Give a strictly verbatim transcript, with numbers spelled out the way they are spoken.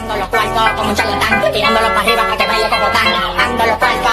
Ando los cuartos como un charlatán, tirándolo para arriba para que baile como tan. Ando los cuartos